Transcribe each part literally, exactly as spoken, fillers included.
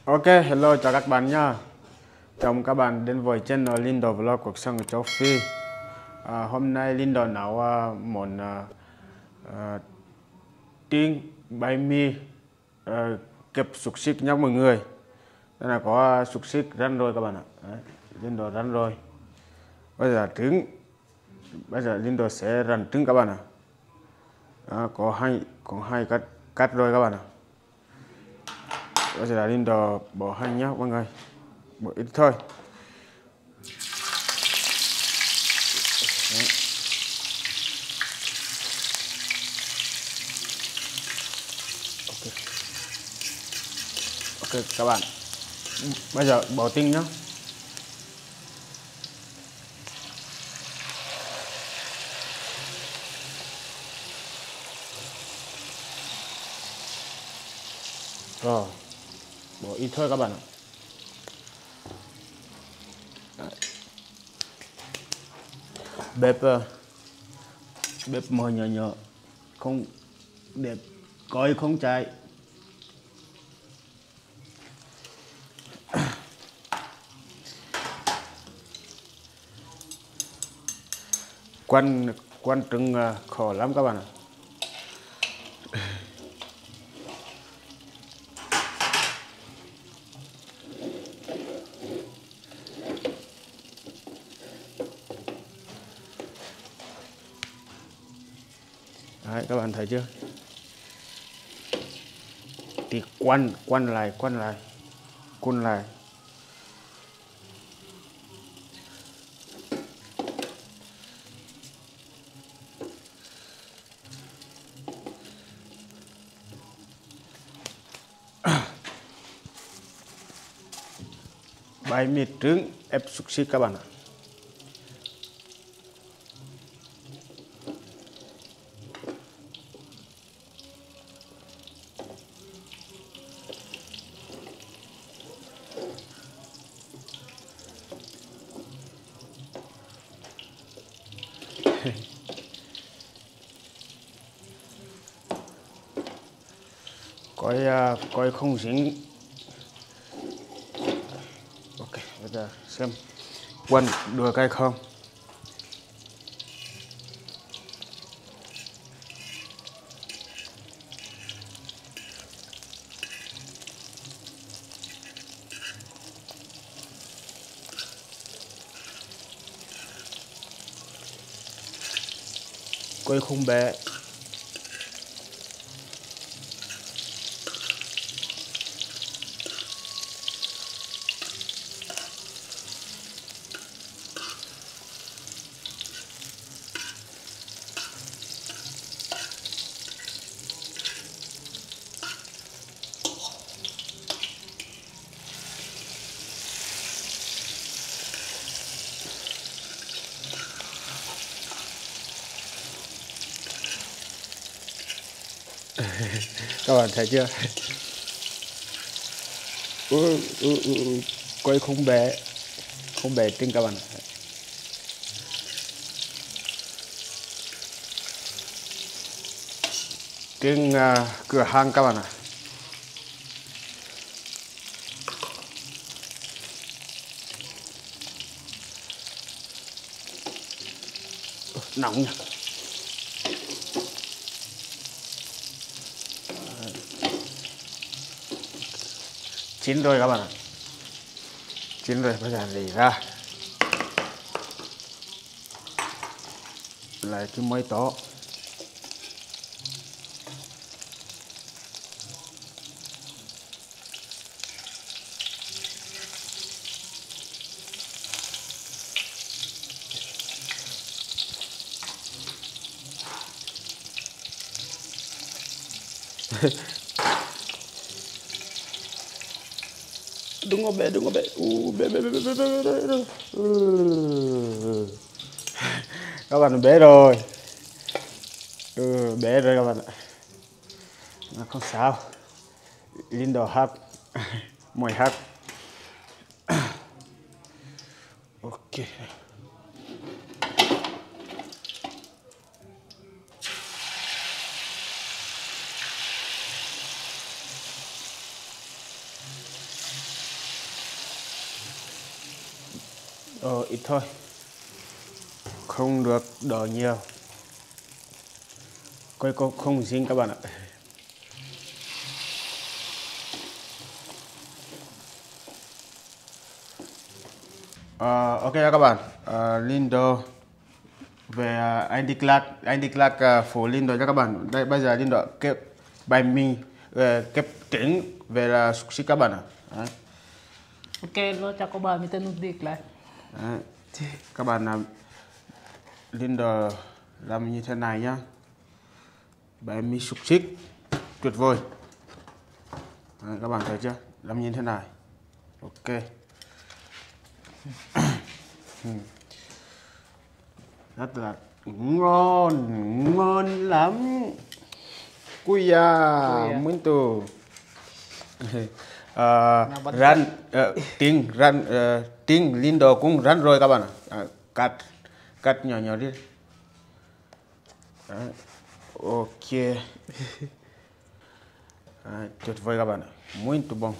Ok, hello chào các bạn nha. Chào mừng các bạn đến với channel Lindo Vlog cuộc sống ở châu Phi. à, Hôm nay Lindo nấu uh, món uh, uh, tiên bánh mì uh, kẹp xúc xích nha mọi người. Đây là có uh, xúc xích rán rồi các bạn ạ. Đấy, Lindo rán rồi. Bây giờ trứng. Bây giờ Lindo sẽ rán trứng các bạn ạ. À, có hai có hai cắt cắt rồi các bạn ạ. Bây giờ Lindo bỏ hành nhá mọi người. Bỏ ít thôi. Đấy. Ok. Ok các bạn. Bây giờ bỏ tinh nhá. Rồi. Bỏ ít thôi các bạn ạ. Đấy. Bếp bếp mở nhỏ nhỏ không đẹp coi không cháy. Quăn quăn trứng khó lắm các bạn ạ. Đấy, các bạn thấy chưa? Thì quăn quăn lại quăn lại quăn lại. Bánh mì trứng ép xúc xích các bạn ạ. Coi uh, coi không dính. Ok, bây giờ xem quăn được hay không. Coi không bé. Các bạn thấy chưa? Ừ, ừ, ừ, ừ. Coi không bé không bé trứng các bạn. Trứng uh, cửa hàng các bạn ạ. Nóng nhỉ. Chín rồi các bạn ạ. Chín rồi, bây giờ lấy ra. Lấy cái máy to. Đừng có bé, đừng có bé. U bé bé bé bé bé bé bé bé. Ừ. Các bạn bé rồi. Ừ, bé rồi các bạn ạ. Nó không sao. Lindo hát. Mồi hát. Ok. Ờ, ít thôi. Không được đổ nhiều. Coi có không dính các bạn ạ. À, ok các bạn. À, Lindo về uh, anh đi Clark, anh đi Clark uh, phủ Lindo cho các bạn. Đây bây giờ Lindo kẹp bài mì, uh, kẹp trứng về là xúc xích các bạn ạ. Đấy. Ok, lo cho có bài mình tên nút đi lại. Đấy. Các bạn làm Lindo làm như thế này nhá. Bài mì xúc xích tuyệt vời. Đấy, các bạn thấy chưa? Làm như thế này. Ok. Rất là ngon, ngon lắm. Kuya, muito. Uh, rắn, uh, tiếng, rắn, uh, tiếng Lindo cũng rắn rồi các bạn ạ. Uh, cắt, cắt nhỏ nhỏ đi. Đấy. Ok. Đấy, tuyệt vời các bạn ạ. Muito bom.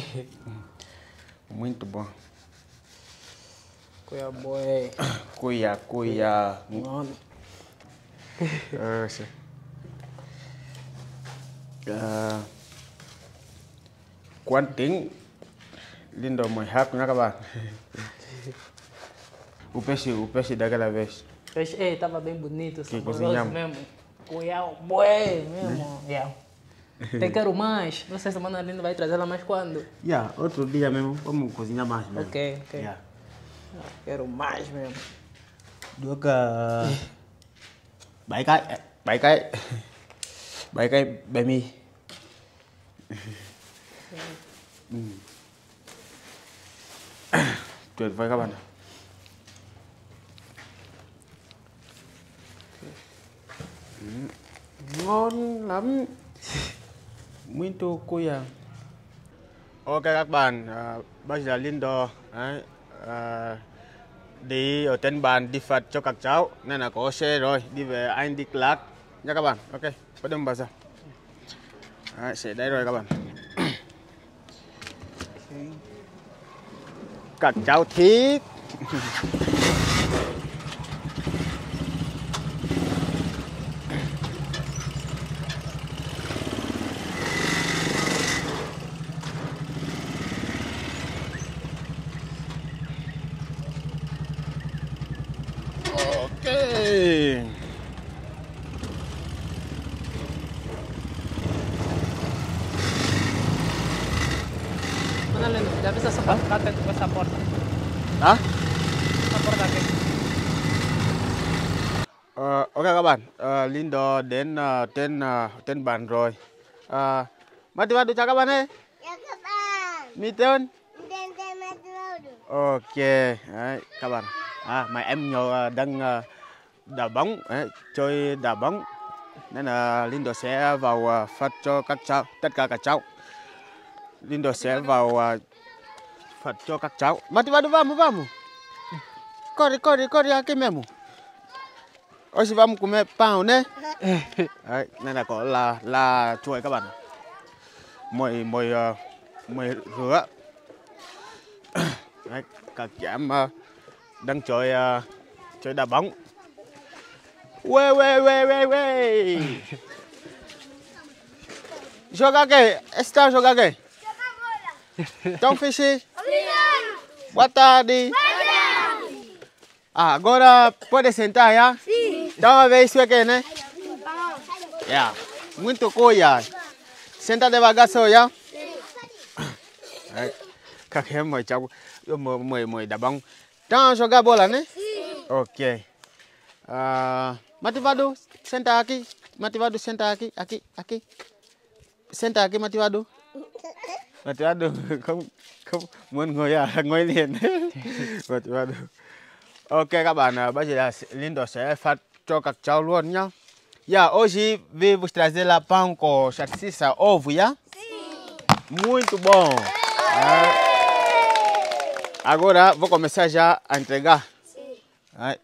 Muito bom. Kuya boy. Kuya, kuya. Ngon. Ờ, uh, quán tính Lindo mời hát nha các bạn. O peixe, o peixe daquela vez. Peixe, eh, tava bem bonito, Que saboroso cozinhamos. mesmo. Kuya boy mesmo. Yeah. Tem quero mais. Não sei se a Mana Linda vai trazer ela mais quando. Yeah, outro dia mesmo, vamos cozinhar mais mesmo. Ok, ok. Yeah. Quero mais mesmo. Được uh, bảy cái, bảy cái, bảy cái bánh mì. Ừ. Tuyệt vời các bạn. Ừ. Ngon lắm. Muito cuya. Ok các bạn, à, bây giờ Lindo đấy, à, đi ở trên bàn đi Phật cho các cháu nên là có xe rồi, đi về anh đi Clark nha các bạn. Ok, bắt đầu bao giờ? Đấy, sẽ đây rồi các bạn. Các cháu thích. Ok. Mana Linda, já vê essa porta com essa porta. Hả? Essa porta aqui. Ờ, ok các bạn, uh, Lindo đến uh, trên uh, trên bàn rồi. Uh, Mati Mati chào các bạn ơi. Chào các bạn. Mi tên. Tên tên Mati Mati. Ok, đấy, các bạn. À, mà em nhỏ uh, đang uh, đá bóng, đấy, chơi đá bóng. Nên là Lindo sẽ vào uh, phát cho các cháu, tất cả các cháu. Lindo sẽ vào uh, phát cho các cháu. Mati Mati, vamos, vamos. Corre, corre, corre aqui mesmo. Hoje vamos comer pão, né? Đấy, nên là có là là chuối các bạn. Mồi mồi uh, mồi rửa. Đấy, các cháu uh, đang chơi uh, chơi đá bóng. Ué, ué, ué, ué, ué. Joga aqui, está joga aqui. Então fixe. Boa tarde. Ah, agora pode sentar, já? Sim. Então a ver isso aqui, né? Yeah. Muito coisa. Senta devagar só, já? Đấy. Các em mời cháu mời mời mời đá bóng. Então jogar bola, né? Sim. Ok. Uh, Mativado, senta aqui. Mativado, senta aqui, aqui, aqui. Senta aqui, Mativado. Mativado không không muốn ngồi à, ngồi liền. Mativado. Ok các bạn, bây giờ là Lindo sẽ phát cho các cháu luôn nhá. Yeah, hoje vi vos trazer lá pão com salsicha ovo, yeah? Sim. Muito bom. Ah, agora vou começar já a entregar. Sim. Đấy.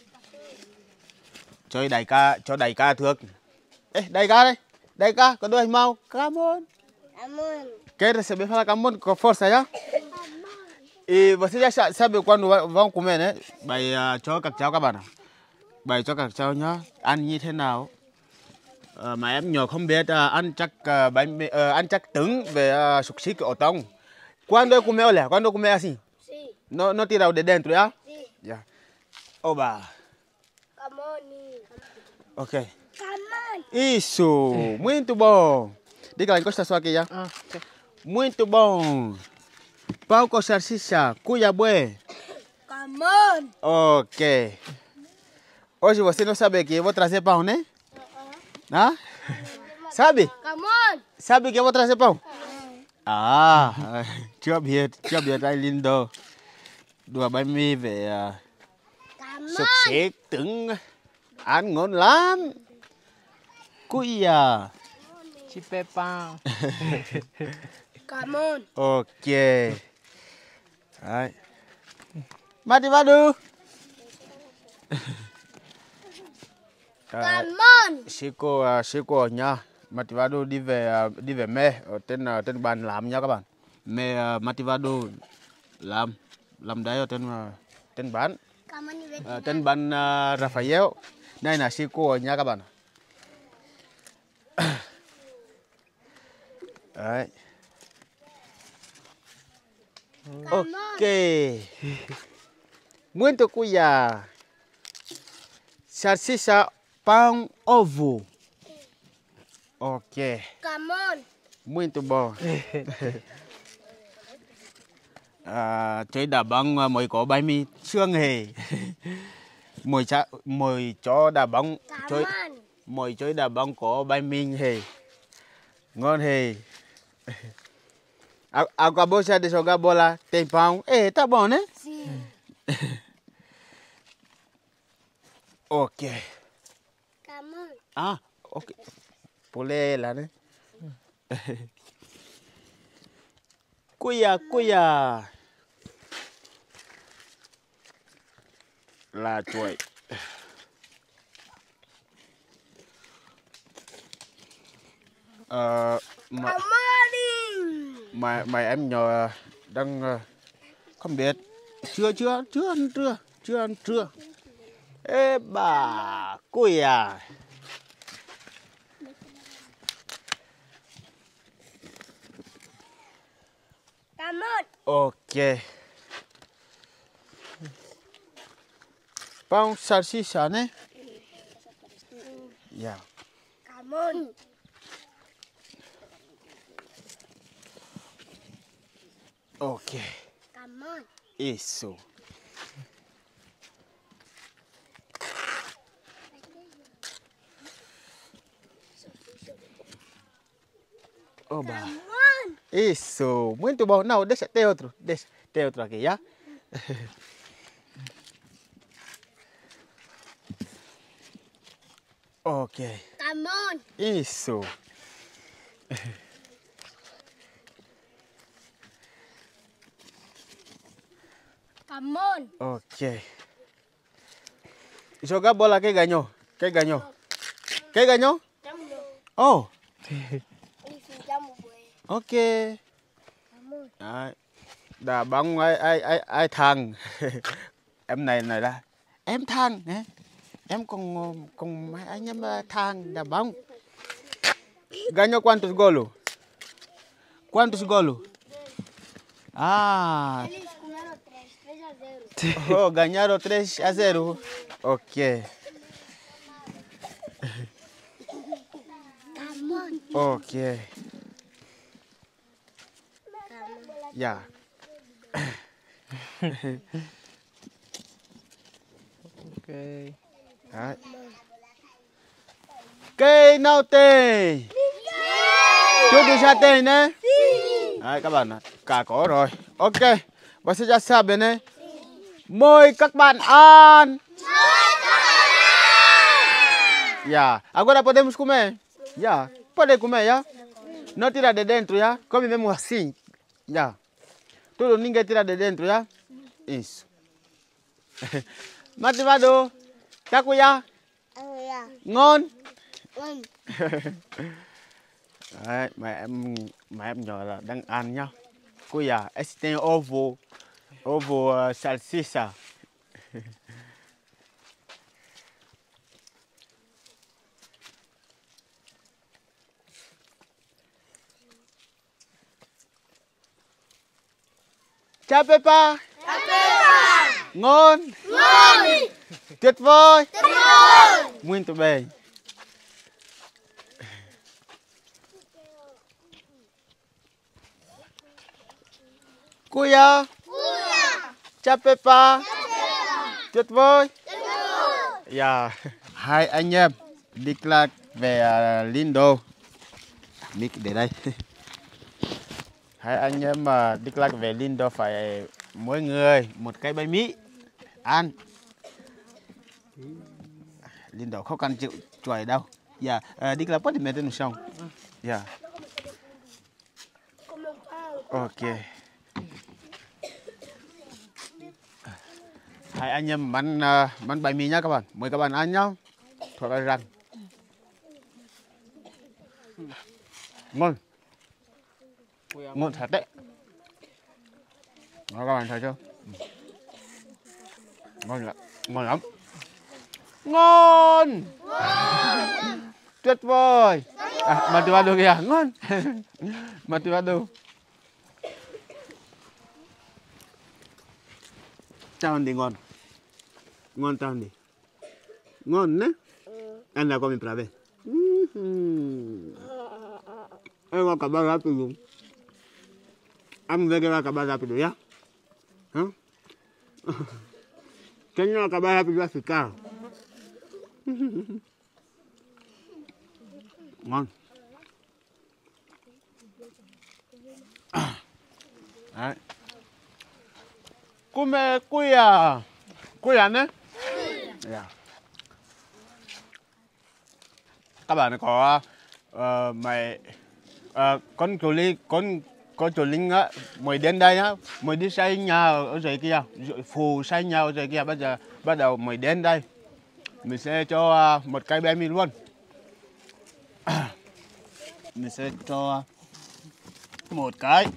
Cho đại ca, cho đại ca trước. Ê, đại ca đây. Đại ca, có đôi mau. Cảm ơn. Cảm ơn. Quer receber falar cảm ơn com força, já? Y và sẽ ra sabe quando vão comer né? Bày uh, cho các cháu các bạn ạ. Bày cho các cháu nhá, ăn như thế nào. Uh, mà em nhỏ không biết uh, ăn chắc uh, bánh uh, ăn chắc trứng về uh, xúc xích ở trong. Quando comer, olha, quando comer assim. Sim. Não, não tirar o de dentro, já? Sim. Já. Oba. Come on. Ok. Come on. Isso, muito bom. Diga lá, encosta só aqui já. Ah, ok. Muito bom. Pão com salsicha, cuia bué. Come on. Ok. Hoje você não sabe que eu vou trazer pão, né? Hã? Sabe? Come on. Sabe que eu vou trazer pão? À, chưa biết, chưa biết ai lindo. Đùa bánh mì về uh, Come xúc on. xích trứng ăn ngon lắm. Cuia. Chipé pão. Come on. Ok. Đấy. Mativado. Come on. Chico Chico ở nhà. Mativado đi về đi về mê ở trên trên bàn làm nha các bạn. Mê Mativado làm làm đấy ở trên trên bàn. Come on. You À, trên bàn uh, Rafael. Đây là Chico ở nhà các bạn. Đấy. Ok. Muito cuia. Salsicha, pão, ovo. Ok. Come on. Muito bom. À, chơi đá bóng mới có bánh mì xương hề. Mồi cha mồi cho đá bóng chơi Come on. mồi chơi đá bóng có bánh mì hề. Ngon hề. Acabou já de jogar bola, tem pão. Ei, tá bom, né? Sim. Ok. Come on. Ah, ok. Pulei lá, né? Cuia, cuia. Là chuối. Ờ, mà, Come on. in. mà, mà em nhỏ đang ờ, không biết. Chưa, chưa, chưa ăn trưa. Chưa ăn trưa. Ê bà, cuia. Come on. Ok. Pão salsicha, né? Yeah. Come on. Ok. Come on. Isso. Oba. Come on. Isso. Muito bom. Não, deixa, tem outro. Deixa, tem outro aqui, já? Ok. Come on. Isso. Come on. Ok. Jogar bola, quem ganhou? Quem ganhou? Quem ganhou? Come on. Oh, If you jump away. ok. Come on. Đấy. Đá bóng ai ai ai ai thằng. Em này này là em thằng nè. Em cùng cùng mấy anh em thằng đá bóng. Ganhou quantos golos? Quantos golos? Ah, Eles comeram três. três a zero. oh, ganharam três a zero. Ok. Come on. Ok. Yeah. Ok. Đấy. Cây nào tê? Chú đi xa tê nè. Đấy các bạn ạ. Cả có rồi. Ok. Và sẽ ra xa bên này. Mời các bạn ăn. Ya. Agora podemos comer. Ya. Pode comer, ya. Não tira de dentro, ya. Come mesmo assim. Ya. Tudo ninguém tira de dentro, ya. Isso. Mativado. Takuya. Oh yeah. Ngon. One. Đấy, mẹ em mẹ em nhỏ là đang ăn nhá. Cô già, em tem ovo ovo salsicha. Chào Peppa. Chào Peppa. Ngon. Ngon. Tuyệt vời. Tuyệt vời. Muito bem. Kuya. Kuya. Chào Peppa. Chào Peppa. Tuyệt vời. Tuyệt vời. Yeah. Hai anh em đi lạc về uh, Lindo. Mic để đây. Hai anh em mà đi lạc về Lindo phải mỗi người một cái bánh mì ăn. Lindo không cần chịu chuối đâu. Dạ, yeah. đi lạc bắt thì mẹ tên xong. Dạ. Ok. Hai anh em ăn uh, ăn bánh mì nhá các bạn. Mời các bạn ăn nhá. Thoải mái răng. Ngon. Ngon thật đấy. Đó, các bạn thấy chưa? Ngon lắm. Ngon lắm. Ngon. Tuyệt vời. À, mati padu kìa. Ngon. Mati padu. Tahu di ngon. Ngon tahu di. Ngon né? Anda come pra ver. Uhum. Eu vou acabar rápido. Vamos ver que vai acabar rápido, já? Hã? Quem não acabar rápido vai ficar. Ngon. Đấy. Come cuia. Cuia né? Yeah. Các bạn có uh, mày uh, con chủ linh con con chủ linh á mới đến đây á, mới đi xây nhà ở dưới kia, phù xây nhà ở dưới kia, bây giờ bắt đầu mới đến đây, mình sẽ cho uh, một cái bé mình luôn. Mình sẽ cho một cái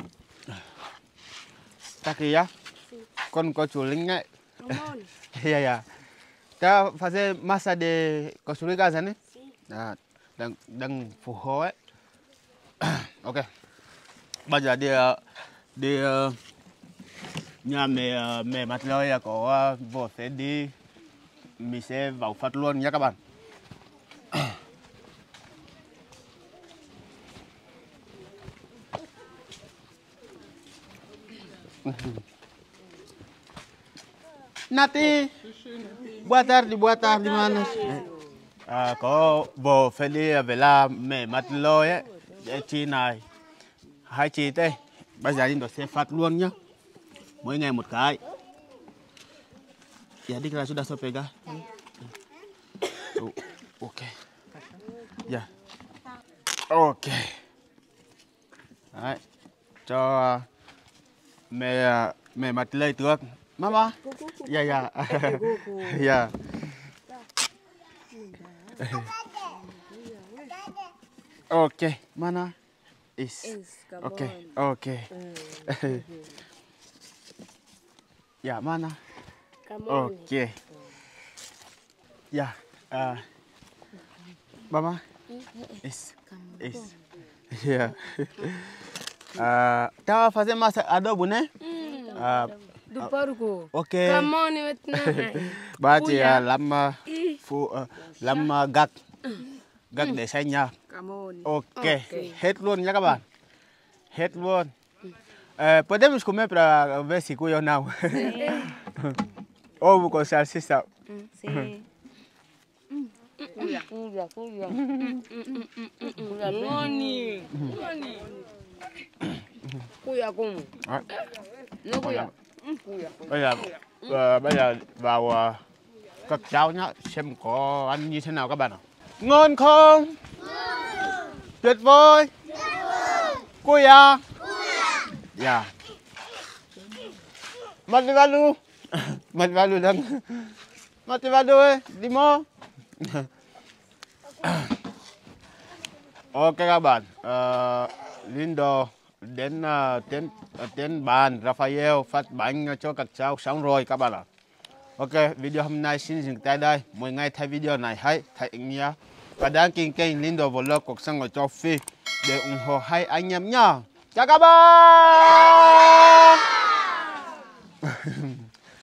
ta kia con có chủ linh ấy. Iya ya. Ta fazer massa de construir casa, né? À, đang đang phù hộ ấy. Ok. Bây giờ đi đi nhà mẹ mẹ mặt lời có vô sẽ đi, mình sẽ vào phát luôn nhé các bạn. Nati, boa tarde, boa tarde, manos. À, có vô phải đi về là mẹ mặt lôi ấy, chị này, hai chị đây, bây giờ đi sẽ phát luôn nhá, mỗi ngày một cái. Ya, đi ra sudah so pega. Oh, ok. Ya, ok. Đấy, cho mẹ mẹ mặt lôi trước. Mama. Ya, ya. Ya. Ok, mana? Is. Ok, ok. Ya, mana? Ok. Ya. Uh, Mama? Is. Is. Ya. Uh, tá fazendo massa adobo, né? Uh, Do porco. Ok. Come on, Ba chị uh, làm uh, phụ uh, làm uh, gạch gạch để xây nhà. Come on. Ok. Ok. Hết luôn nha các bạn. Hết luôn. Uh, podemos comer para ver si cuyo não. Ovo com salsicha. Sim. Cuia, cuia, cuia. Ngoni. Ngoni. Cuia como? Nó cuia. Bây giờ uh, bây giờ vào uh, các cháu nhá, xem có ăn như thế nào các bạn ạ. Ngon không? Ngon. Tuyệt vời. Tuyệt vời. Cuia. Cuia. Dạ. Mati padu. Mati padu đang. Mati padu ơi, đi mo. Ok các bạn, uh, Lindo đến uh, đến uh, đến bàn Raphael phát bánh cho các cháu xong rồi các bạn ạ. Ok, video hôm nay xin dừng tại đây. Mỗi ngày thấy video này hay, thấy ý nghĩa và đăng ký kênh Lindo Vlog cuộc sống ở châu Phi để ủng hộ hai anh em nhá. Chào các bạn.